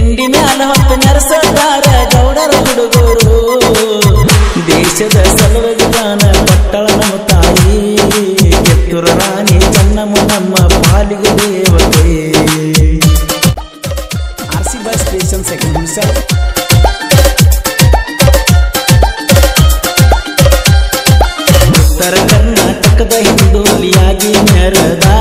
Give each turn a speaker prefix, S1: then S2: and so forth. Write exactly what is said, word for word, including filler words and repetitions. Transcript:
S1: ತಿಂಡಿ ಮ್ಯಾಲ ಹೊತ್ತು ಮೆರೆಸದಾರ ಗೌಡರ ಹುಡುಗರು ದೇಶದ ಸಲುವಾಗಿ ಗಾನ ಪಟ್ಟಳ ನಮ್ಮ ತಾಯಿ ಕಿತ್ತೂರ ರಾಣಿ ಚೆನ್ನಮ್ಮ ನಮ್ಮ ಪಾಲಿಗೆ ದೇವತೆ RC by station second himself ಉತ್ತರ ಕರ್ನಾಟಕದ ಹಿಂದೂಲಿಯಾಗಿ ಮೆರೆದ